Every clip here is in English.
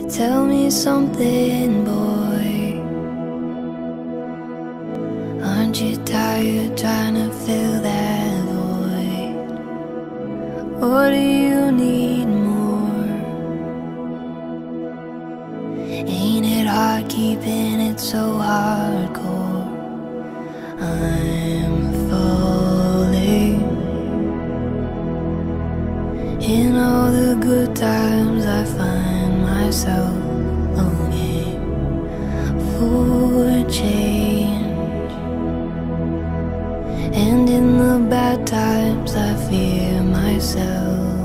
Tell me something, boy. Aren't you tired trying to fill that void? Or do you need more? Ain't it hard keeping it so hardcore? I'm falling. In all the good times I find myself longing for change, and in the bad times I fear myself.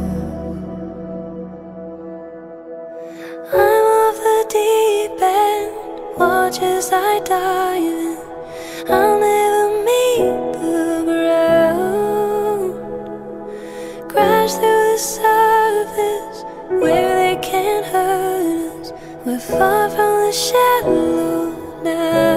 I'm off the deep end, watch as I dive in. I'll never meet the ground. Crash through the surface where they can't hurt us. We're far from the shallow now.